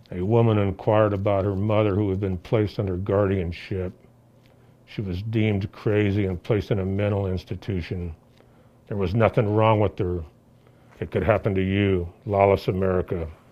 A woman inquired about her mother who had been placed under guardianship. She was deemed crazy and placed in a mental institution. There was nothing wrong with her. It could happen to you. Lawless America.